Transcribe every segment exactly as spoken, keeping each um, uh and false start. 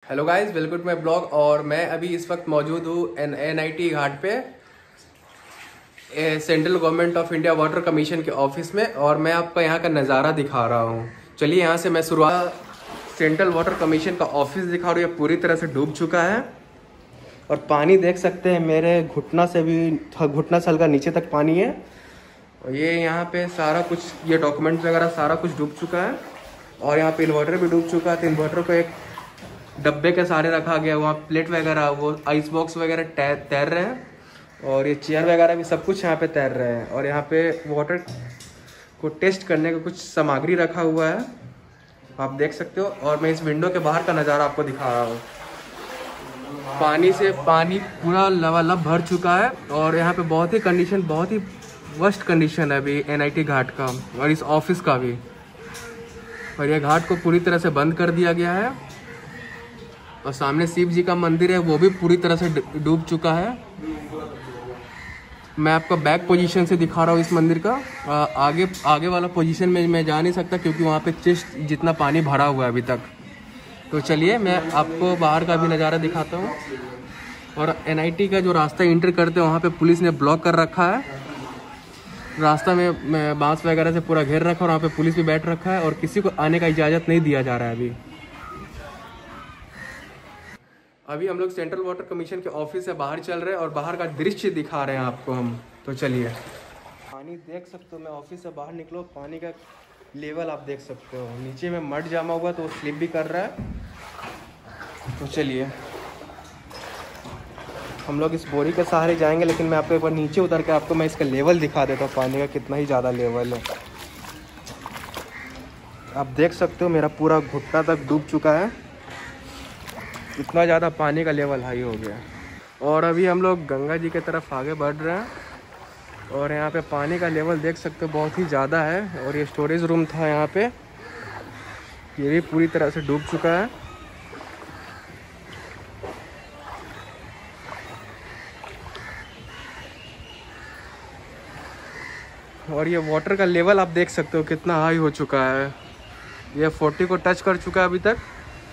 Hello guys, welcome to my blog. और मैं अभी इस वक्त मौजूद हूँ एन एन आई टी घाट पे, central government of India water commission के ऑफिस में। और मैं आपको यहाँ का नज़ारा दिखा रहा हूँ। चलिए यहाँ से मैं शुरुआत। सेंट्रल वाटर कमीशन का ऑफिस दिखा रहा हूँ। ये पूरी तरह से डूब चुका है और पानी देख सकते हैं, मेरे घुटना से भी घुटना से हल्का नीचे तक पानी है। और ये यहाँ पे सारा कुछ, ये डॉक्यूमेंट्स वगैरह सारा कुछ डूब चुका है। और यहाँ पे इन्वर्टर भी डूब चुका है। तो इन्वर्टर को एक डब्बे के सहारे रखा गया। वहाँ प्लेट वगैरह, वो आइस बॉक्स वगैरह तैर रहे हैं। और ये चेयर वगैरह भी सब कुछ यहाँ पे तैर रहे हैं। और यहाँ पे वाटर को टेस्ट करने का कुछ सामग्री रखा हुआ है, आप देख सकते हो। और मैं इस विंडो के बाहर का नज़ारा आपको दिखा रहा हूँ। पानी से पानी पूरा लबालब भर चुका है। और यहाँ पे बहुत ही कंडीशन, बहुत ही वर्स्ट कंडीशन है अभी एन आई टी घाट का और इस ऑफिस का भी। और ये घाट को पूरी तरह से बंद कर दिया गया है। और सामने शिव जी का मंदिर है, वो भी पूरी तरह से डूब चुका है। मैं आपको बैक पोजीशन से दिखा रहा हूँ इस मंदिर का। आ, आगे आगे वाला पोजीशन में मैं जा नहीं सकता क्योंकि वहाँ पे चेस्ट जितना पानी भरा हुआ है अभी तक। तो चलिए मैं आपको बाहर का भी नज़ारा दिखाता हूँ। और एन आई टी का जो रास्ता इंटर करते हैं वहाँ पे पुलिस ने ब्लॉक कर रखा है। रास्ता में बांस वगैरह से पूरा घेर रखा है और वहाँ पे पुलिस भी बैठ रखा है और किसी को आने का इजाज़त नहीं दिया जा रहा है अभी। अभी हम लोग सेंट्रल वाटर कमीशन के ऑफिस से बाहर चल रहे हैं और बाहर का दृश्य दिखा रहे हैं आपको हम। तो चलिए, पानी देख सकते हो। मैं ऑफिस से बाहर निकलो, पानी का लेवल आप देख सकते हो। नीचे में मड जमा हुआ तो वो स्लिप भी कर रहा है। तो चलिए हम लोग इस बोरी के सहारे जाएंगे, लेकिन मैं आपको एक बार नीचे उतर के आपको मैं इसका लेवल दिखा देता हूँ, पानी का कितना ही ज़्यादा लेवल है। आप देख सकते हो मेरा पूरा घुटना तक डूब चुका है, इतना ज़्यादा पानी का लेवल हाई हो गया। और अभी हम लोग गंगा जी की तरफ आगे बढ़ रहे हैं। और यहाँ पे पानी का लेवल देख सकते हो बहुत ही ज़्यादा है। और ये स्टोरेज रूम था यहाँ पे, ये भी पूरी तरह से डूब चुका है। और ये वाटर का लेवल आप देख सकते हो कितना हाई हो चुका है। ये फोर्टी को टच कर चुका है अभी तक।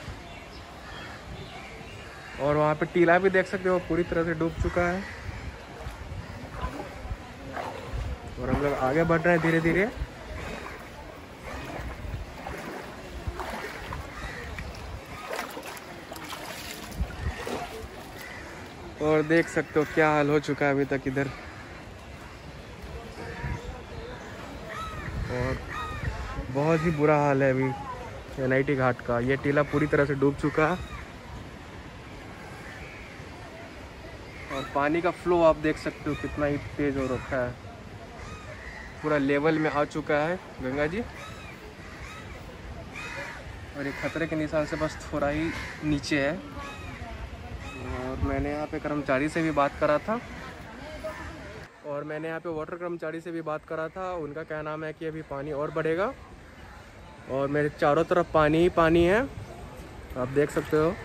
और वहाँ पे टीला भी देख सकते हो पूरी तरह से डूब चुका है। और हम लोग आगे बढ़ रहे हैं धीरे धीरे। और देख सकते हो क्या हाल हो चुका है अभी तक इधर। और बहुत ही बुरा हाल है अभी एन आई टी घाट का। ये टीला पूरी तरह से डूब चुका है। और पानी का फ्लो आप देख सकते हो कितना ही तेज़ हो रखा है, पूरा लेवल में आ चुका है गंगा जी। और ये खतरे के निशान से बस थोड़ा ही नीचे है। और मैंने यहाँ पे कर्मचारी से भी बात करा था और मैंने यहाँ पे वाटर कर्मचारी से भी बात करा था। उनका क्या नाम है कि अभी पानी और बढ़ेगा और मेरे चारों तरफ पानी ही पानी है, आप देख सकते हो।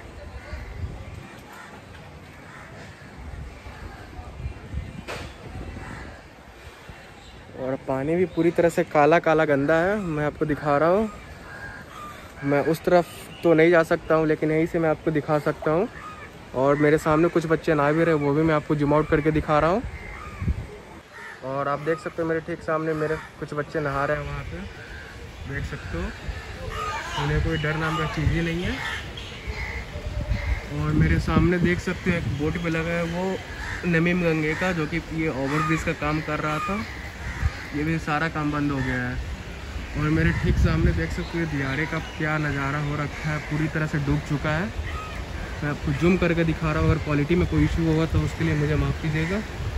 और पानी भी पूरी तरह से काला काला गंदा है। मैं आपको दिखा रहा हूँ। मैं उस तरफ तो नहीं जा सकता हूँ, लेकिन यहीं से मैं आपको दिखा सकता हूँ। और मेरे सामने कुछ बच्चे नहा भी रहे, वो भी मैं आपको जूम आउट करके दिखा रहा हूँ। और आप देख सकते हो मेरे ठीक सामने मेरे कुछ बच्चे नहा रहे हैं, वहाँ पे देख सकते हो। उन्हें कोई डर नाम का चीज़ ही नहीं है। और मेरे सामने देख सकते हो एक बोट पे लगा है, वो नमीम गंगे का, जो कि ये ओवरब्रिज का काम कर रहा था। ये भी सारा काम बंद हो गया है। और मेरे ठीक सामने देख सकते हो दियारे का क्या नज़ारा हो रखा है, पूरी तरह से डूब चुका है। मैं आपको जूम करके दिखा रहा हूँ। अगर क्वालिटी में कोई इशू होगा तो उसके लिए मुझे माफ़ कीजिएगा।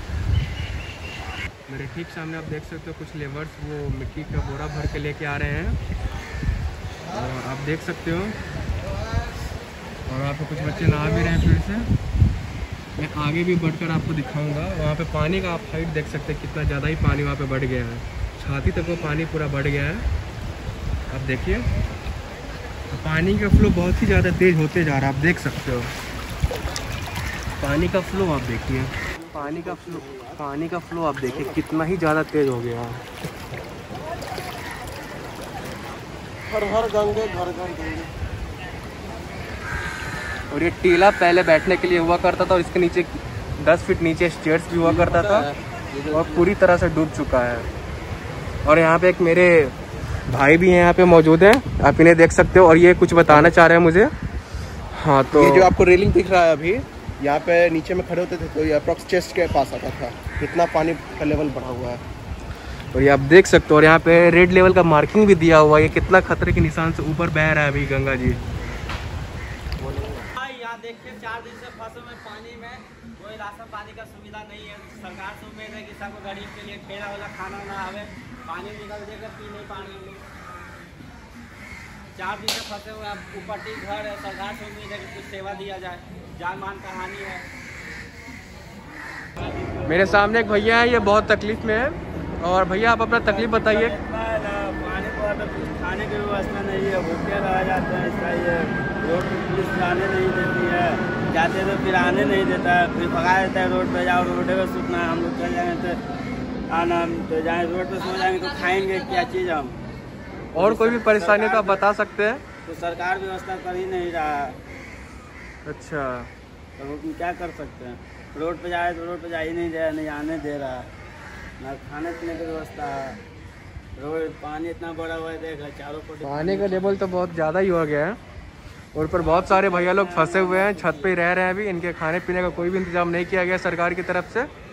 मेरे ठीक सामने आप देख सकते हो कुछ लेबर्स वो मिट्टी का बोरा भर के लेके आ रहे हैं, और आप देख सकते हो। और वहाँ पे कुछ बच्चे नहा भी रहे हैं फिर से। मैं आगे भी बढ़कर आपको दिखाऊंगा। वहाँ पे पानी का आप हाइट देख सकते हैं, कितना ज़्यादा ही पानी वहाँ पे बढ़ गया है। छाती तक वो पानी पूरा बढ़ गया है, आप देखिए। तो पानी का फ्लो बहुत ही ज़्यादा तेज़ होते जा रहा है, आप देख सकते हो। पानी का फ्लो आप देखिए, पानी का फ्लो पानी का फ्लो आप देखिए कितना ही ज़्यादा तेज़ हो गया है। हर हर गंगे घर घर गंगे। और ये टीला पहले बैठने के लिए हुआ करता था और इसके नीचे दस फीट नीचे स्टेयर्स भी हुआ करता था और पूरी तरह से डूब चुका है। और यहाँ पे एक मेरे भाई भी हैं यहाँ पे मौजूद हैं, आप इन्हें देख सकते हो और ये कुछ बताना चाह रहे हैं मुझे। हाँ, तो ये जो आपको रेलिंग दिख रहा है अभी, यहाँ पे नीचे में खड़े होते थे तो ये अप्रॉक्स चेस्ट के पास आता था, इतना पानी का लेवल बढ़ा हुआ है। और ये आप देख सकते हो और यहाँ पे रेड लेवल का मार्किंग भी दिया हुआ है, ये कितना खतरे के निशान से ऊपर बह रहा है अभी गंगा जी। यहाँ देखिए चार दिन से फंसे में पानी में कोई राशन पानी का सुविधा नहीं है। सरकार से उम्मीद है कि सबको गरीब के लिए ठेला वाला खाना ना आवे, पानी निकल देकर पी नहीं पानी लोग। चार दिन से फंसे हुए अब ऊपर टी घर है, सरकार से उम्मीद है कि कुछ सेवा दिया जाए, जान मान का हानि है। मेरे सामने एक भैया है, ये बहुत तकलीफ में है। और भैया आप अपना तकलीफ बताइए। पानी को तो कुछ खाने की व्यवस्था नहीं है, भूखे रह जाते हैं, इसका ये रोड पर पुलिस जाने नहीं देती है, जाते तो फिर आने नहीं देता है, फिर भगा देता है रोड पे जाओ, रोड पे सूखना है। हम लोग चल जाएंगे तो आना तो जाए रोड पे सो जाएंगे तो खाएंगे क्या चीज़ हम। और कोई भी परेशानी तो आप बता सकते हैं। तो सरकार व्यवस्था कर ही नहीं रहा। अच्छा, तो हम क्या कर सकते हैं, रोड पे जाए तो रोड पे जा ही नहीं दे रहा, नहीं आने दे रहा, ना खाने पीने की व्यवस्था है। रोड पानी इतना बड़ा हुआ है, देख चारों को पानी का लेवल तो बहुत ज़्यादा ही हो गया है। और ऊपर बहुत सारे भैया लोग फंसे हुए हैं, छत पे ही रह रहे हैं अभी, इनके खाने पीने का कोई भी इंतजाम नहीं किया गया सरकार की तरफ से।